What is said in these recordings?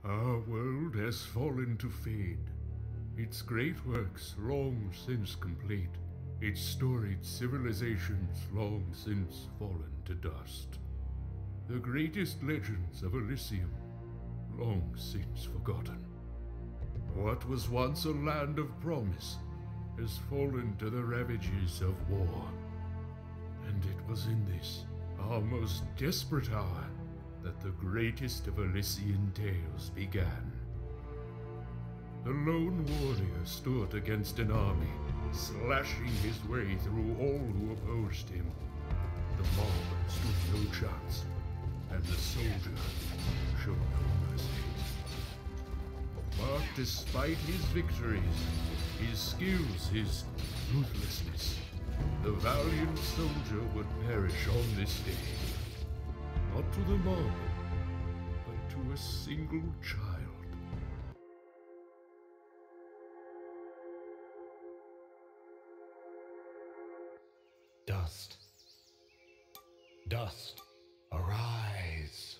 Our world has fallen to fade, its great works long since complete, its storied civilizations long since fallen to dust. The greatest legends of Elysium long since forgotten. What was once a land of promise has fallen to the ravages of war. And it was in this, our most desperate hour, that the greatest of Elysian tales began. The lone warrior stood against an army, slashing his way through all who opposed him. The mob stood no chance, and the soldier showed no mercy. But despite his victories, his skills, his ruthlessness, the valiant soldier would perish on this day. Not to the mob, but to a single child. Dust. Dust, arise.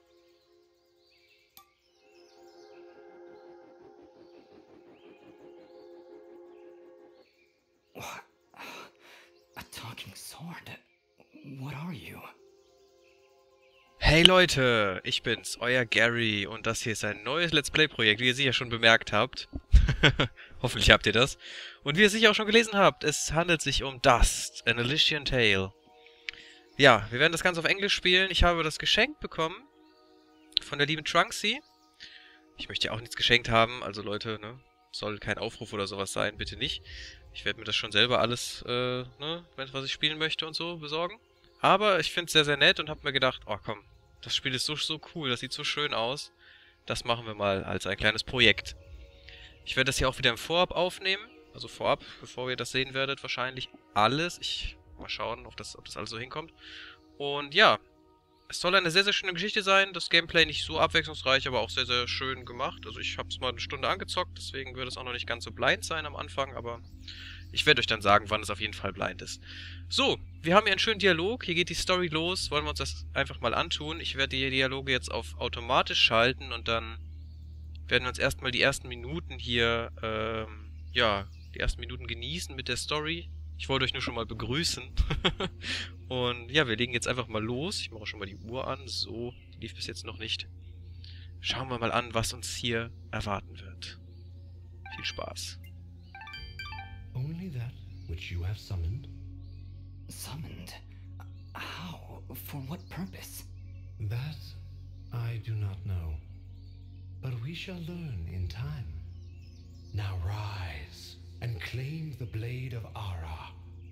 What? A talking sword? What are you? Hey Leute, ich bin's, euer Gary und das hier ist ein neues Let's Play-Projekt, wie ihr sicher schon bemerkt habt. Hoffentlich habt ihr das. Und wie ihr sicher auch schon gelesen habt, es handelt sich um Dust, an Elysian Tale. Ja, wir werden das Ganze auf Englisch spielen. Ich habe das geschenkt bekommen von der lieben Trunksy. Ich möchte ja auch nichts geschenkt haben, also Leute, ne, soll kein Aufruf oder sowas sein, bitte nicht. Ich werde mir das schon selber alles, ne, was ich spielen möchte und so, besorgen. Aber ich finde es sehr, sehr nett und habe mir gedacht, oh komm, das Spiel ist so cool, das sieht so schön aus. Das machen wir mal als ein kleines Projekt. Ich werde das hier auch wieder im Vorab aufnehmen. Also vorab, bevor ihr das sehen werdet, wahrscheinlich alles. Mal schauen, ob das alles so hinkommt. Und ja, es soll eine sehr, sehr schöne Geschichte sein. Das Gameplay nicht so abwechslungsreich, aber auch sehr, sehr schön gemacht. Also ich habe es mal eine Stunde angezockt, deswegen wird es auch noch nicht ganz so blind sein am Anfang, aber ich werde euch dann sagen, wann es auf jeden Fall blind ist. So, wir haben hier einen schönen Dialog. Hier geht die Story los. Wollen wir uns das einfach mal antun. Ich werde die Dialoge jetzt auf automatisch schalten und dann werden wir uns erstmal die ersten Minuten hier, ja, die ersten Minuten genießen mit der Story. Ich wollte euch nur schon mal begrüßen. Und ja, wir legen jetzt einfach mal los. Ich mache schon mal die Uhr an. So, die lief bis jetzt noch nicht. Schauen wir mal an, was uns hier erwarten wird. Viel Spaß. Only that which you have summoned? Summoned? How? For what purpose? That I do not know. But we shall learn in time. Now rise and claim the blade of Ara.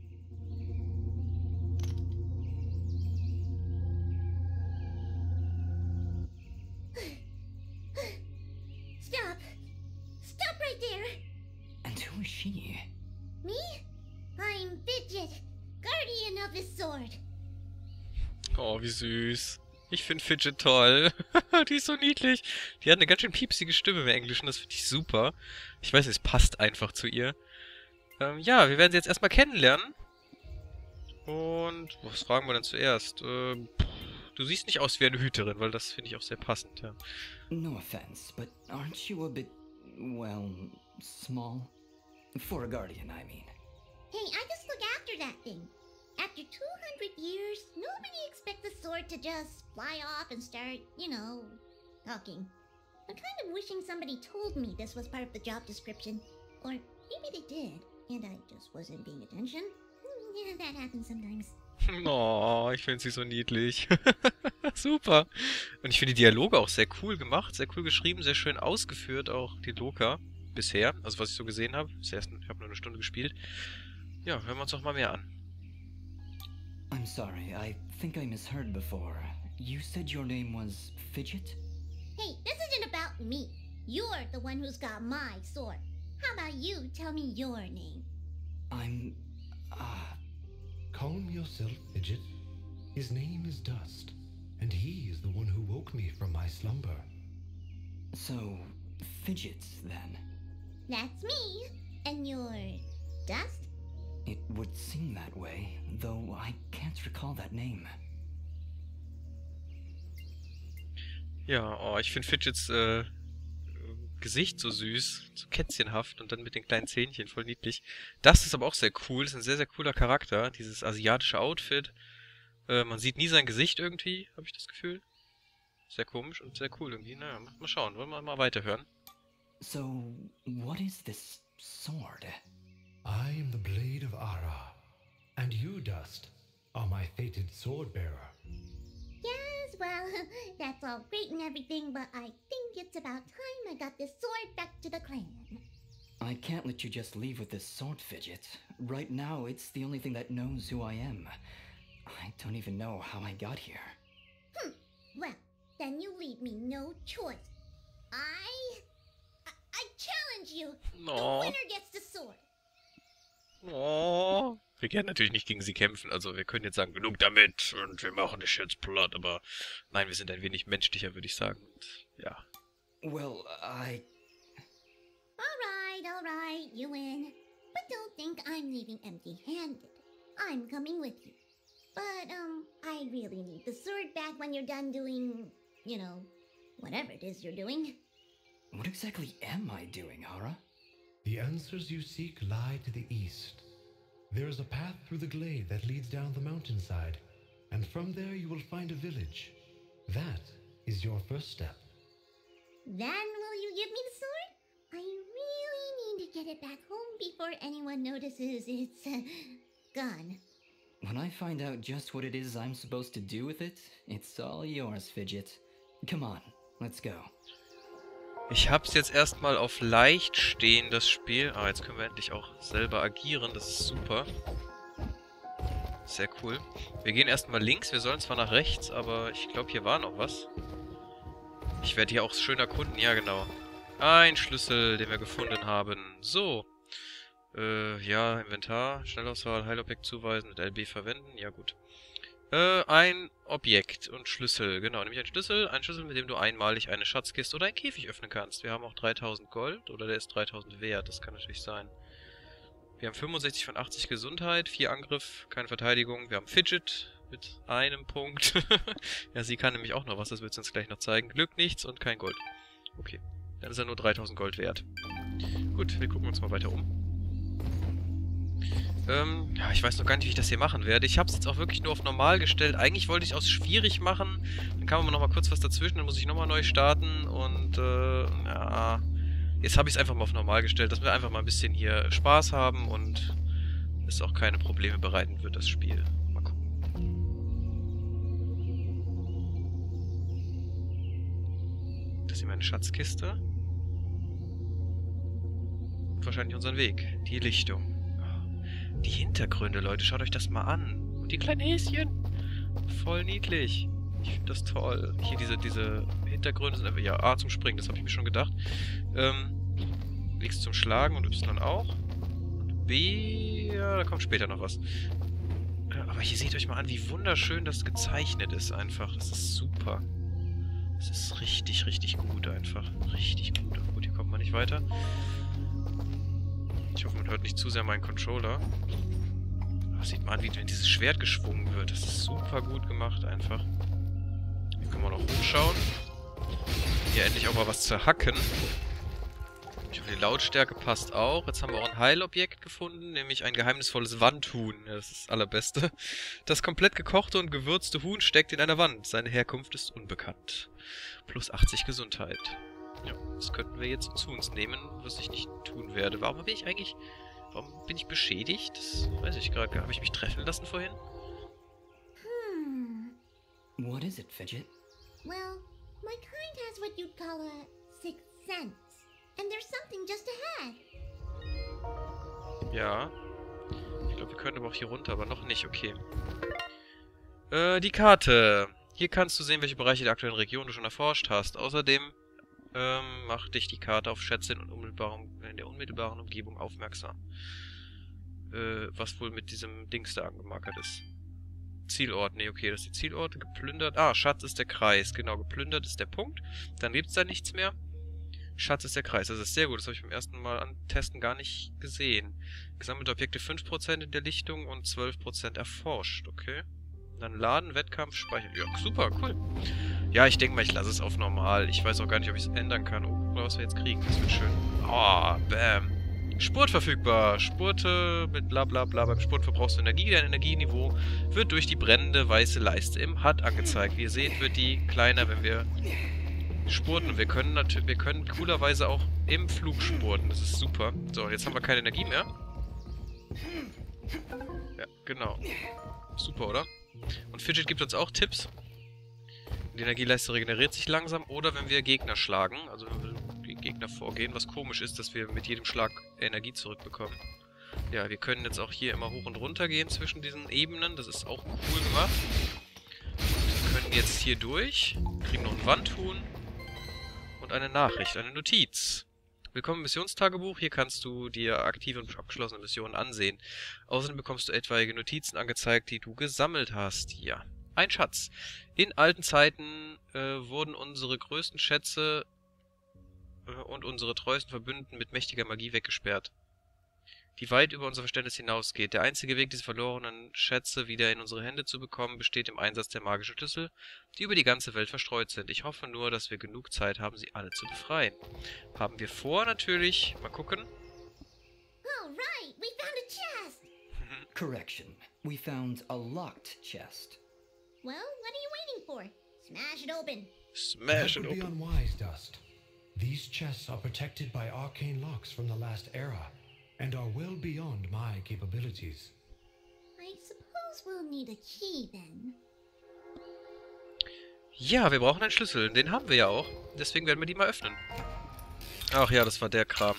Stop! Stop right there! And who is she? Me? I'm Fidget, guardian of his sword. Oh, wie süß. Ich finde Fidget toll. Die ist so niedlich. Die hat eine ganz schön piepsige Stimme im Englischen. Das finde ich super. Ich weiß, es passt einfach zu ihr. Ja, wir werden sie jetzt erstmal kennenlernen. Und was fragen wir denn zuerst? Du siehst nicht aus wie eine Hüterin, weil das finde ich auch sehr passend. Ja. No offense, but aren't you a bit, well, small? For a guardian, I mean. Hey, I just look after that thing. After 200 years, nobody expects the sword to just fly off and start, you know, talking. I'm kind of wishing somebody told me this was part of the job description. Or maybe they did, and I just wasn't paying attention. Yeah, that happens sometimes. Oh, ich finde sie so niedlich. Super. Und ich finde die Dialoge auch sehr cool gemacht, sehr cool geschrieben, sehr schön ausgeführt, auch die Loka bisher. Also was ich so gesehen habe. Ich habe nur eine Stunde gespielt. Ja, hören wir uns doch mal mehr an. I'm sorry, I think I misheard before. You said your name was Fidget? Hey, this isn't about me. You're the one who's got my sword. How about you tell me your name? I'm... Calm yourself, Fidget. His name is Dust, and he is the one who woke me from my slumber. So, Fidgets, then? That's me. And you're Dust? It would seem that way, though I can't recall that name. Ja, oh, ich finde Fidgets Gesicht so süß, so kätzchenhaft und dann mit den kleinen Zähnchen, voll niedlich. Das ist aber auch sehr cool, das ist ein sehr, sehr cooler Charakter, dieses asiatische Outfit. Man sieht nie sein Gesicht irgendwie, habe ich das Gefühl. Sehr komisch und sehr cool irgendwie. Naja, mal schauen, wollen wir mal weiterhören. So, what is this sword? I am the blade of Ara, and you, Dust, are my fated sword bearer. Yes, well, that's all great and everything, but I think it's about time I got this sword back to the clan. I can't let you just leave with this sword, Fidget. Right now, it's the only thing that knows who I am. I don't even know how I got here. Well, then you leave me no choice. I challenge you. No. The winner gets the sword. Oh. Wir werden natürlich nicht gegen sie kämpfen, also wir können jetzt sagen, genug damit und wir machen das jetzt platt, aber nein, wir sind ein wenig menschlicher, würde ich sagen. Und, ja. Well, All right, you win. But don't think I'm leaving empty-handed. I'm coming with you. But, I really need the sword back when you're done doing, you know, whatever it is you're doing. what exactly am I doing, Ara? The answers you seek lie to the east. There is a path through the glade that leads down the mountainside, and from there you will find a village. That is your first step. Then will you give me the sword? I really need to get it back home before anyone notices it's, gone. When I find out just what it is I'm supposed to do with it, it's all yours, Fidget. Come on, let's go. Ich hab's jetzt erstmal auf leicht stehen, das Spiel. Ah, jetzt können wir endlich auch selber agieren, das ist super. Sehr cool. Wir gehen erstmal links, wir sollen zwar nach rechts, aber ich glaube, hier war noch was. Ich werde hier auch schön erkunden, ja genau. Ein Schlüssel, den wir gefunden haben. So. Ja, Inventar, Schnellauswahl, Heilobjekt zuweisen, mit LB verwenden, ja gut. Ein Objekt und Schlüssel, genau, nämlich ein Schlüssel, mit dem du einmalig eine Schatzkiste oder einen Käfig öffnen kannst. Wir haben auch 3000 Gold, oder der ist 3000 wert, das kann natürlich sein. Wir haben 65 von 80 Gesundheit, 4 Angriff, keine Verteidigung. Wir haben Fidget mit einem Punkt. Ja, sie kann nämlich auch noch was, das wird sie uns gleich noch zeigen. Glück nichts und kein Gold. Okay, dann ist er nur 3000 Gold wert. Gut, wir gucken uns mal weiter um. Ja, ich weiß noch gar nicht, wie ich das hier machen werde. Ich habe es jetzt auch wirklich nur auf normal gestellt. Eigentlich wollte ich es aus schwierig machen. Dann kam aber noch mal kurz was dazwischen. Dann muss ich nochmal neu starten. Und, ja... Jetzt habe ich es einfach mal auf normal gestellt, dass wir einfach mal ein bisschen hier Spaß haben und es auch keine Probleme bereiten wird, das Spiel. Mal gucken. Das ist hier meine Schatzkiste. Und wahrscheinlich unseren Weg. Die Lichtung. Die Hintergründe, Leute, schaut euch das mal an. Und die kleinen Häschen. Voll niedlich. Ich finde das toll. Hier diese Hintergründe sind einfach, ja, A zum Springen, das habe ich mir schon gedacht. X zum Schlagen und Y auch. Und B, ja, da kommt später noch was. Aber hier seht euch mal an, wie wunderschön das gezeichnet ist einfach. Das ist super. Das ist richtig, richtig gut einfach. Richtig gut. Gut, hier kommt man nicht weiter. Ich hoffe, man hört nicht zu sehr meinen Controller. Da sieht man an, wie dieses Schwert geschwungen wird. Das ist super gut gemacht einfach. Hier können wir noch hochschauen. Hier endlich auch mal was zu hacken. Ich hoffe, die Lautstärke passt auch. Jetzt haben wir auch ein Heilobjekt gefunden, nämlich ein geheimnisvolles Wandhuhn. Ja, das ist das Allerbeste. Das komplett gekochte und gewürzte Huhn steckt in einer Wand. Seine Herkunft ist unbekannt. Plus 80 Gesundheit. Ja, das könnten wir jetzt zu uns nehmen, was ich nicht tun werde. Warum bin ich beschädigt? Das weiß ich gerade. Habe ich mich treffen lassen vorhin? What is it, Fidget? Well, my kind has what you'd call a sixth sense. And there's something just ahead. Ja. Ich glaube, wir können aber auch hier runter, aber noch nicht. Okay. Die Karte. Hier kannst du sehen, welche Bereiche der aktuellen Region du schon erforscht hast. Außerdem macht dich die Karte auf Schätze in der unmittelbaren Umgebung aufmerksam. Was wohl mit diesem Dings da angemarkert ist. Zielort, nee, okay, das ist die Zielorte. Geplündert, Schatz ist der Kreis. Genau, geplündert ist der Punkt. Dann gibt es da nichts mehr. Schatz ist der Kreis, das ist sehr gut. Das habe ich beim ersten Mal antesten gar nicht gesehen. Gesammelte Objekte 5% in der Lichtung und 12% erforscht, okay. Dann laden, Wettkampf, speichern. Ja, super, cool. Ja, ich denke mal, ich lasse es auf normal. Ich weiß auch gar nicht, ob ich es ändern kann. Oh, was wir jetzt kriegen. Das wird schön. Oh, bam. Spurt verfügbar. Spurte mit bla bla bla. Beim Spurt verbrauchst du Energie. Dein Energieniveau wird durch die brennende weiße Leiste im HUD angezeigt. Wie ihr seht, wird die kleiner, wenn wir spurten. Wir können coolerweise auch im Flug spurten. Das ist super. So, jetzt haben wir keine Energie mehr. Ja, genau. Super, oder? Und Fidget gibt uns auch Tipps. Die Energieleiste regeneriert sich langsam. Oder wenn wir Gegner schlagen. Also wenn wir die Gegner vorgehen. Was komisch ist, dass wir mit jedem Schlag Energie zurückbekommen. Ja, wir können jetzt auch hier immer hoch und runter gehen zwischen diesen Ebenen. Das ist auch cool gemacht. Wir können jetzt hier durch. Kriegen noch ein Wandhuhn. Und eine Nachricht, eine Notiz. Willkommen im Missionstagebuch. Hier kannst du dir aktive und abgeschlossene Missionen ansehen. Außerdem bekommst du etwaige Notizen angezeigt, die du gesammelt hast. Ja, ein Schatz. In alten Zeiten wurden unsere größten Schätze und unsere treuesten Verbündeten mit mächtiger Magie weggesperrt, die weit über unser Verständnis hinausgeht. Der einzige Weg, diese verlorenen Schätze wieder in unsere Hände zu bekommen, besteht im Einsatz der magischen Schlüssel, die über die ganze Welt verstreut sind. Ich hoffe nur, dass wir genug Zeit haben, sie alle zu befreien. Haben wir vor, natürlich. Mal gucken. All right, we found a chest. Correction. We found a locked chest. Well, what are you waiting for? Smash it open. Smash That it would be open. unwise, Dust. These chests are protected by arcane locks from the last era, and are well beyond my capabilities. I suppose we'll need a key then. Ja, wir brauchen einen Schlüssel. Den haben wir ja auch. Deswegen werden wir die mal öffnen. Ach ja, das war der Kram.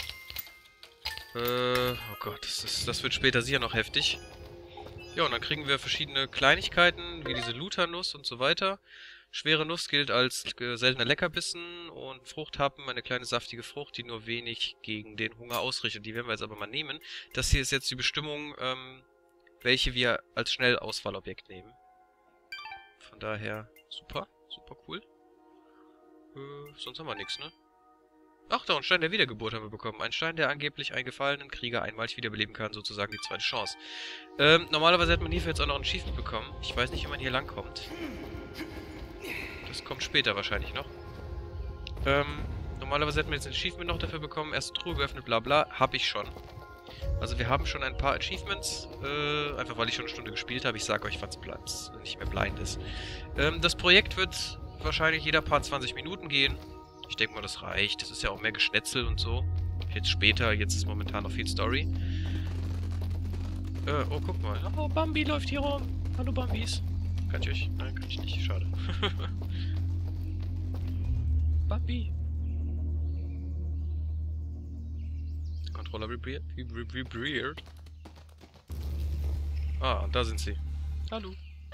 Oh Gott, das wird später sicher noch heftig. Ja, und dann kriegen wir verschiedene Kleinigkeiten, wie diese Luthernuss und so weiter. Schwere Nuss gilt als seltener Leckerbissen und Fruchthappen, eine kleine saftige Frucht, die nur wenig gegen den Hunger ausrichtet. Die werden wir jetzt aber mal nehmen. Das hier ist jetzt die Bestimmung, welche wir als Schnellauswahlobjekt nehmen. Von daher, super, super cool. Sonst haben wir nichts, ne? Ach, da, ein Stein der Wiedergeburt haben wir bekommen. Ein Stein, der angeblich einen gefallenen Krieger einmalig wiederbeleben kann, sozusagen die zweite Chance. Normalerweise hätte man hierfür jetzt auch noch ein Achievement bekommen. Ich weiß nicht, wie man hier langkommt. Das kommt später wahrscheinlich noch. Normalerweise hätten wir jetzt ein Achievement noch dafür bekommen. Erste Truhe geöffnet, bla bla. Hab ich schon. Also wir haben schon ein paar Achievements. Einfach weil ich schon eine Stunde gespielt habe. Ich sag euch, was nicht mehr blind ist. Das Projekt wird wahrscheinlich jeder Part 20 Minuten gehen. Ich denke mal, das reicht. Das ist ja auch mehr Geschnetzel und so. Jetzt später, jetzt ist momentan noch viel Story. Oh, guck mal. Oh, Bambi läuft hier rum. Hallo, Bambis. Kann ich euch... Nein, kann ich nicht. Schade. Bambi. Der Controller vibriert. Ah, da sind sie. Hallo.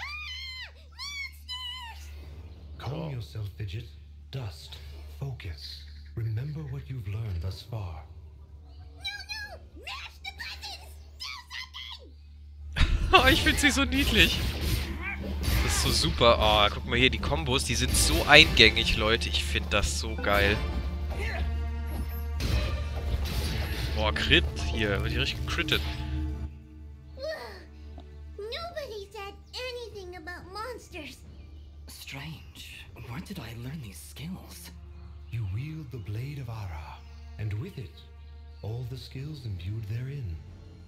Calm yourself, Fidget. Dust. Focus. Remember what you've learned thus far. No! Mash the buttons! Do something! Oh, ich finde sie so niedlich. Das ist so super. Oh, guck mal hier, die Kombos, die sind so eingängig, Leute. Ich finde das so geil. Boah, Crit hier. Wird hier richtig gecrittet. Nobody said anything about monsters. Strange. Where did I learn these skills? You wield the Blade of Ara, and with it, all the skills imbued therein.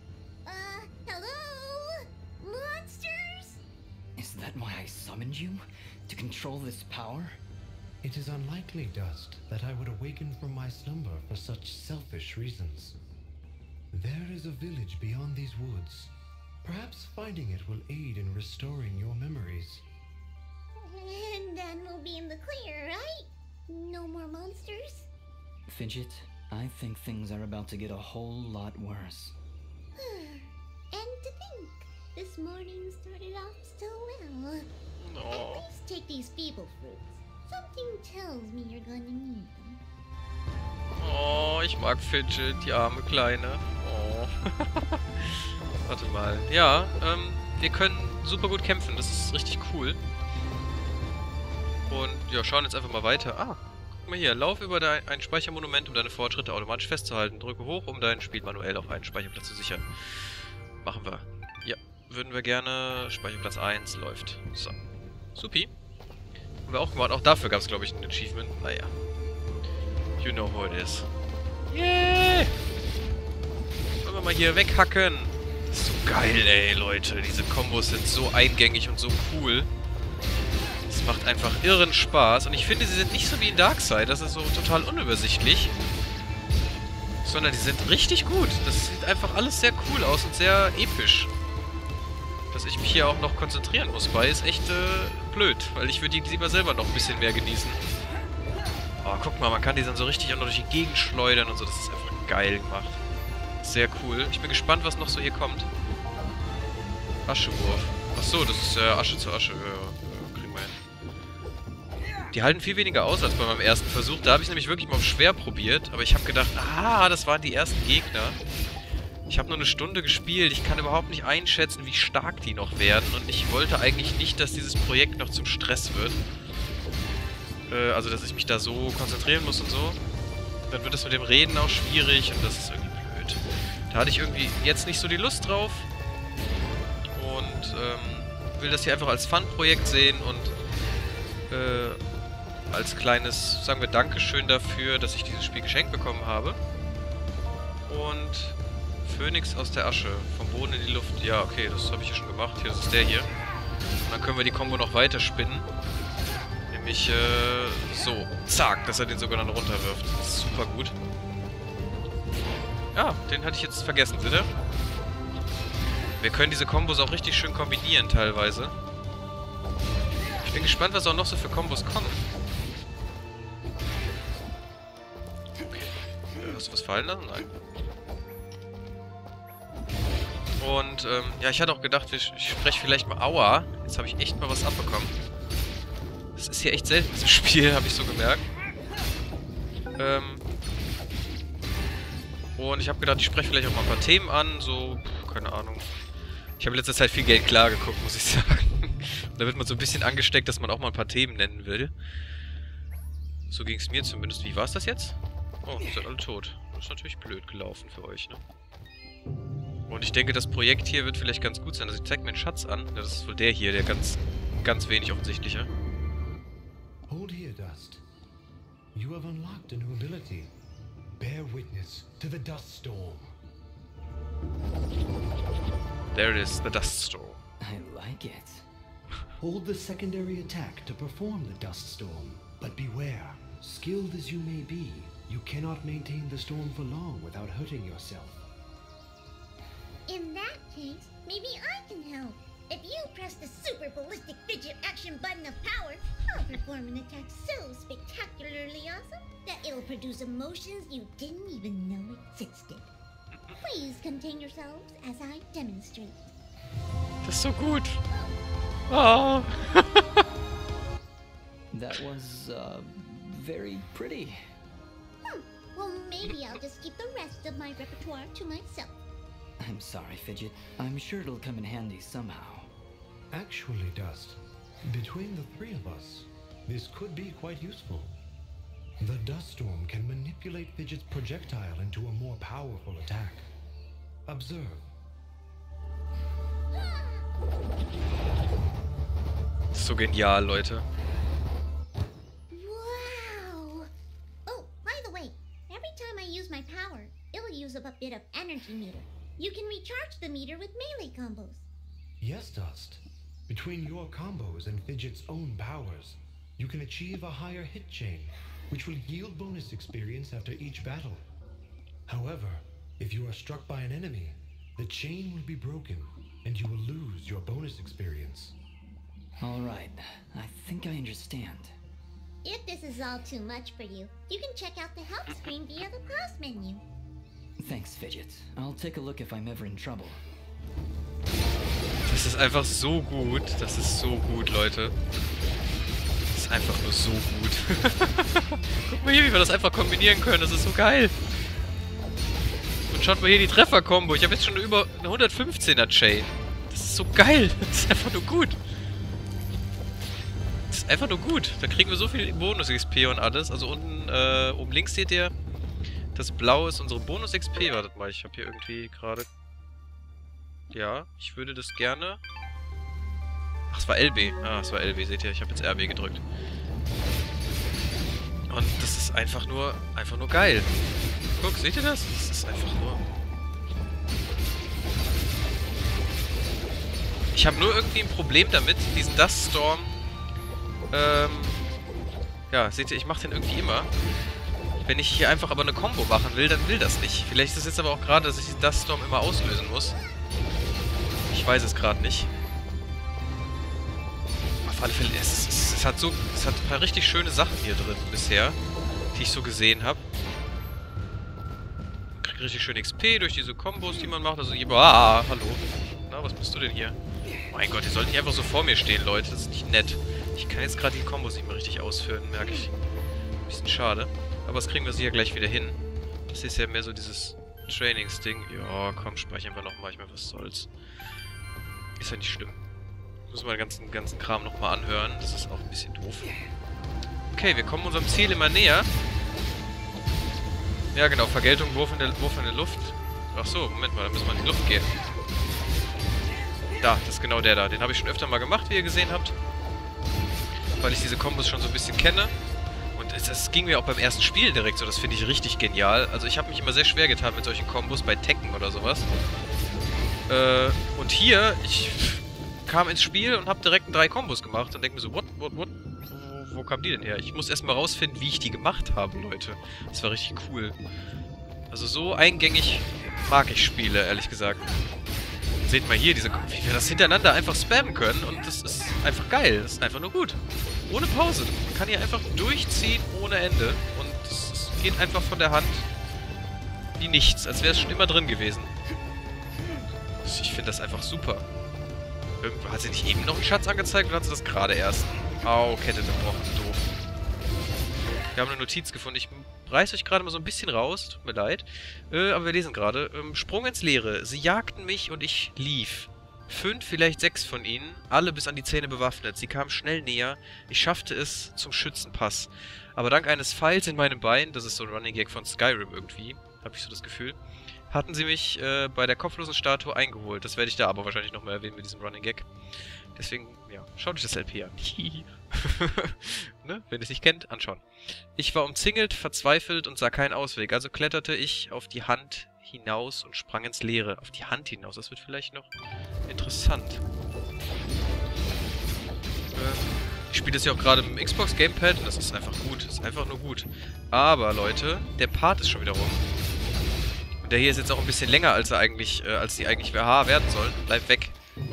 Hello? Monsters? Is that why I summoned you? To control this power? It is unlikely, Dust, that I would awaken from my slumber for such selfish reasons. There is a village beyond these woods. Perhaps finding it will aid in restoring your memories. And then we'll be in the clear, right? No more monsters? Fidget, I think things are about to get a whole lot worse. And to think, this morning started off so well. Oh. At least take these feeble fruits. Something tells me you're gonna need them. Oh, ich mag Fidget, die arme Kleine. Oh. Warte mal. Ja, wir können super gut kämpfen. Das ist richtig cool. Und ja, schauen jetzt einfach mal weiter. Ah, guck mal hier. Lauf über ein Speichermonument, um deine Fortschritte automatisch festzuhalten. Drücke hoch, um dein Spiel manuell auf einen Speicherplatz zu sichern. Machen wir. Ja. würden wir gerne... Speicherplatz 1 läuft. So. Supi. Haben wir auch gemacht. Auch dafür gab es, glaube ich, ein Achievement. Naja. You know who it is. Yeah! Wollen wir mal hier weghacken. Das ist so geil, ey, Leute. Diese Kombos sind so eingängig und so cool. Das macht einfach irren Spaß. Und ich finde, sie sind nicht so wie in Darkseid. Das ist so total unübersichtlich. Sondern die sind richtig gut. Das sieht einfach alles sehr cool aus und sehr episch. Dass ich mich hier auch noch konzentrieren muss bei, ist echt blöd. Weil ich würde die lieber selber noch ein bisschen mehr genießen. Oh, guck mal, man kann die dann so richtig auch noch durch die Gegend schleudern und so. Das ist einfach geil gemacht. Sehr cool. Ich bin gespannt, was noch so hier kommt. Aschewurf. Achso, das ist Asche zu Asche. Kriegen wir hin. Die halten viel weniger aus als bei meinem ersten Versuch. Da habe ich nämlich wirklich mal auf schwer probiert. Aber ich habe gedacht, das waren die ersten Gegner. Ich habe nur eine Stunde gespielt. Ich kann überhaupt nicht einschätzen, wie stark die noch werden. Und ich wollte eigentlich nicht, dass dieses Projekt noch zum Stress wird. Also, dass ich mich da so konzentrieren muss und so. Dann wird es mit dem Reden auch schwierig und das ist irgendwie blöd. Da hatte ich irgendwie jetzt nicht so die Lust drauf. Und will das hier einfach als Fun-Projekt sehen und als kleines, sagen wir, Dankeschön dafür, dass ich dieses Spiel geschenkt bekommen habe. Und Phönix aus der Asche, vom Boden in die Luft. Ja, okay, das habe ich ja schon gemacht. Hier, das ist der hier. Und dann können wir die Kombo noch weiter spinnen. Nämlich so, zack, dass er den sogar dann runterwirft. Das ist super gut. Ja, den hatte ich jetzt vergessen, seht ihr? Wir können diese Kombos auch richtig schön kombinieren teilweise. Ich bin gespannt, was auch noch so für Kombos kommen. Okay. Hast du was fallen lassen? Nein. Und, ja, ich hatte auch gedacht, ich spreche vielleicht mal Aua. Jetzt habe ich echt mal was abbekommen. Das ist hier echt selten, dieses Spiel, habe ich so gemerkt. Und ich habe gedacht, ich spreche vielleicht auch mal ein paar Themen an, so, keine Ahnung. Ich habe in letzter Zeit viel Geld klar geguckt, muss ich sagen. Da wird man so ein bisschen angesteckt, dass man auch mal ein paar Themen nennen will. So ging es mir zumindest. Wie war es das jetzt? Oh, ihr seid alle tot. Das ist natürlich blöd gelaufen für euch, ne? Und ich denke, das Projekt hier wird vielleicht ganz gut sein. Also ich zeig mir einen Schatz an. Ja, das ist wohl der hier, der ganz wenig offensichtliche. Hold here, Dust. You have unlocked a new ability. Bear witness to the Dust Storm. There it is, the Dust Storm. I like it. Hold the secondary attack to perform the Dust Storm. But beware, skilled as you may be, you cannot maintain the storm for long without hurting yourself. In that case, maybe I can help. If you press the super ballistic fidget action button of power, I'll perform an attack so spectacularly awesome that it'll produce emotions you didn't even know existed. Please contain yourselves as I demonstrate. Das ist so gut. Oh. That was, very pretty. Well, maybe I'll just keep the rest of my repertoire to myself. I'm sorry, Fidget. I'm sure it'll come in handy somehow. Actually, Dust, between the three of us, this could be quite useful. The Dust Storm can manipulate Fidget's projectile into a more powerful attack. Observe. So genial, Leute. Wow! Oh, by the way, every time I use my power, it'll use up a bit of energy meter. You can recharge the meter with melee combos. Yes, Dust. Between your combos and Fidget's own powers, you can achieve a higher hit chain, which will yield bonus experience after each battle. However, if you are struck by an enemy, the chain will be broken, and you will lose your bonus experience. Alright, I think I understand. If this is all too much for you, you can check out the help screen via the pause menu. Thanks, Fidget. I'll take a look if I'm ever in trouble. Das ist einfach so gut. Das ist so gut, Leute. Das ist einfach nur so gut. Guck mal hier, wie wir das einfach kombinieren können. Das ist so geil. Und schaut mal hier die Treffer-Kombo. Ich habe jetzt schon über eine 115er-Chain. Das ist so geil. Das ist einfach nur gut. Das ist einfach nur gut. Da kriegen wir so viel Bonus-XP und alles. Also unten, oben links seht ihr, das Blau ist unsere Bonus-XP. Wartet mal, ich habe hier irgendwie gerade... Ja, ich würde das gerne... Ach, es war LB. Ah, es war LB, seht ihr? Ich habe jetzt RB gedrückt. Und das ist einfach nur geil. Guck, seht ihr das? Das ist einfach nur... Ich habe nur irgendwie ein Problem damit, diesen Duststorm... ja, seht ihr, ich mache den irgendwie immer. Wenn ich hier einfach aber eine Combo machen will, dann will das nicht. Vielleicht ist es jetzt aber auch gerade, dass ich diesen Duststorm immer auslösen muss. Ich weiß es gerade nicht. Auf alle Fälle, es hat ein paar richtig schöne Sachen hier drin bisher, die ich so gesehen habe. Man kriegt richtig schön XP durch diese Kombos, die man macht. Also, hallo. Na, was bist du denn hier? Mein Gott, ihr sollt nicht einfach so vor mir stehen, Leute. Das ist nicht nett. Ich kann jetzt gerade die Kombos nicht mehr richtig ausführen, merke ich. Ein bisschen schade. Aber das kriegen wir sicher gleich wieder hin. Das ist ja mehr so dieses Trainingsding. Ja, komm, speichern wir nochmal. Ich meine, was soll's. Ist ja nicht schlimm. Muss man den ganzen Kram nochmal anhören. Das ist auch ein bisschen doof. Okay, wir kommen unserem Ziel immer näher. Ja, genau. Vergeltung, Wurf in der Luft. Ach so, Moment mal. Da müssen wir in die Luft gehen. Da, das ist genau der da. Den habe ich schon öfter mal gemacht, wie ihr gesehen habt. Weil ich diese Kombos schon so ein bisschen kenne. Und das ging mir auch beim ersten Spiel direkt so. Das finde ich richtig genial. Also ich habe mich immer sehr schwer getan mit solchen Kombos bei Tekken oder sowas. Und hier, ich kam ins Spiel und habe direkt 3 Kombos gemacht und denke mir so, what? Wo kamen die denn her? Ich muss erstmal rausfinden, wie ich die gemacht habe, Leute. Das war richtig cool. Also so eingängig mag ich Spiele, ehrlich gesagt. Seht mal hier, wie wir das hintereinander einfach spammen können und das ist einfach geil. Das ist einfach nur gut. Ohne Pause. Man kann hier einfach durchziehen ohne Ende und es geht einfach von der Hand wie nichts, als wäre es schon immer drin gewesen. Ich finde das einfach super. Irgendwo hat sie nicht eben noch einen Schatz angezeigt oder hat sie das gerade erst? Au, Kette zerbrochen. Doof. Wir haben eine Notiz gefunden. Ich reiß euch gerade mal so ein bisschen raus. Tut mir leid. Aber wir lesen gerade. Sprung ins Leere. Sie jagten mich und ich lief. 5, vielleicht 6 von ihnen. Alle bis an die Zähne bewaffnet. Sie kamen schnell näher. Ich schaffte es zum Schützenpass. Aber dank eines Pfeils in meinem Bein, das ist so ein Running Gag von Skyrim irgendwie, habe ich so das Gefühl, hatten sie mich bei der kopflosen Statue eingeholt. Das werde ich da aber wahrscheinlich nochmal erwähnen mit diesem Running Gag. Deswegen, ja, schaut euch das LP an. Ne? Wenn ihr es nicht kennt, anschauen. Ich war umzingelt, verzweifelt und sah keinen Ausweg. Also kletterte ich auf die Hand hinaus und sprang ins Leere. Auf die Hand hinaus, das wird vielleicht noch interessant. Ich spiele das ja auch gerade mit dem Xbox Gamepad und das ist einfach gut. Das ist einfach nur gut. Aber, Leute, der Part ist schon wieder rum. Und der hier ist jetzt auch ein bisschen länger, als die eigentlich WH werden sollen. Bleib weg.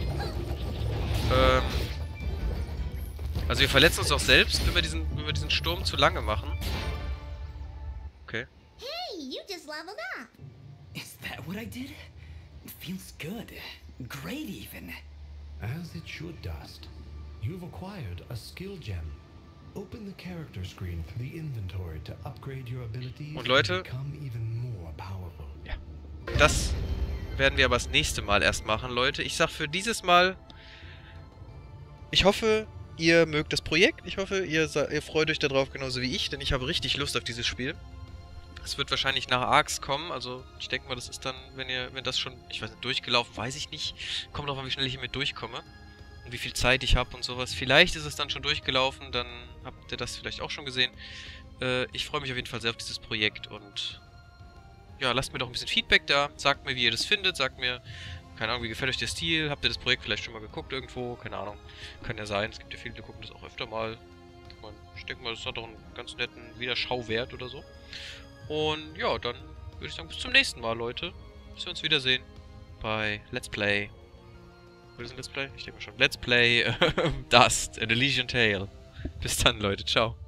Also wir verletzen uns auch selbst, wenn wir diesen Sturm zu lange machen. Okay. Hey, you just leveled up. Is that what I did? It feels good. Great even. As it should, Dust. You've acquired a skill gem. Open the character screen for the inventory to upgrade your abilities und Leute, and become even more powerful. Ja. Das werden wir aber das nächste Mal erst machen, Leute. Ich sag für dieses Mal, ich hoffe, ihr mögt das Projekt. Ich hoffe, ihr freut euch darauf genauso wie ich, denn ich habe richtig Lust auf dieses Spiel. Es wird wahrscheinlich nach Arcs kommen, also ich denke mal, das ist dann, wenn das schon, ich weiß nicht, durchgelaufen, weiß ich nicht. Kommt drauf an, wie schnell ich hiermit durchkomme. Und wie viel Zeit ich habe und sowas. Vielleicht ist es dann schon durchgelaufen, dann habt ihr das vielleicht auch schon gesehen. Ich freue mich auf jeden Fall sehr auf dieses Projekt und ja, lasst mir doch ein bisschen Feedback da. Sagt mir, wie ihr das findet. Sagt mir, keine Ahnung, wie gefällt euch der Stil? Habt ihr das Projekt vielleicht schon mal geguckt irgendwo? Keine Ahnung. Kann ja sein. Es gibt ja viele, die gucken das auch öfter mal. Ich denke mal, das hat doch einen ganz netten Wiederschauwert oder so. Und ja, dann würde ich sagen, bis zum nächsten Mal, Leute. Bis wir uns wiedersehen bei Let's Play. Wird das ein Let's Play? Ich denke mal schon. Let's Play Dust, an Elysian Tale. Bis dann, Leute. Ciao.